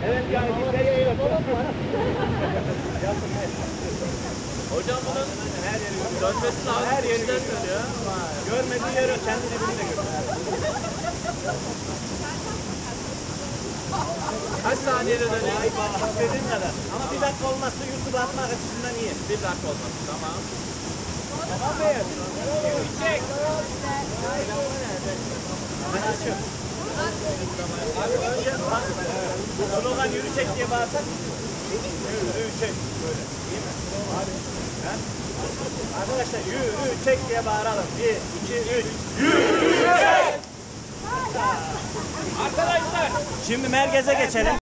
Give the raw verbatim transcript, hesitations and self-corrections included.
Evet yani bizde yayıyor. Hocam bunun her yeri dönmesi lazım. Her yeri işler ya. Görmediği yeri kendi dibini de görüyor. Kaç saniyede dönüyor? İstediğin kadar. Ama bir dakika olmazsa YouTube'a atmak açısından iyi. Bir dakika olması. Tamam. Tamam mı? Çek. Hadi açıyorum. Abi önce slogan yürü çek diye bağırsak. Yürü çek. Böyle. İyi mi? Hadi. Arkadaşlar yürü çek diye bağıralım. Bir, iki, üç. Yürü çek. Arkadaşlar. Şimdi merkeze geçelim.